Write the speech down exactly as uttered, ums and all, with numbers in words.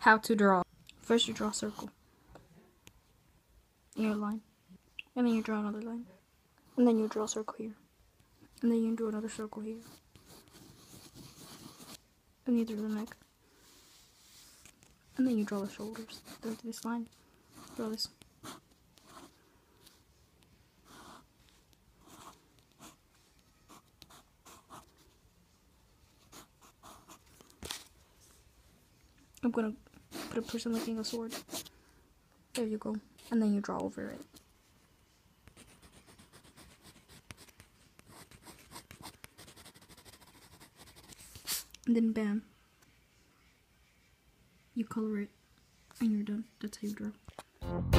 How to draw. First you draw a circle in your line. And then you draw another line. And then you draw a circle here. And then you draw another circle here. And you draw the neck. And then you draw the shoulders. Go to this line. Draw this. I'm gonna put a person looking a sword. There you go. And then you draw over it. And then bam. You color it. And you're done. That's how you draw.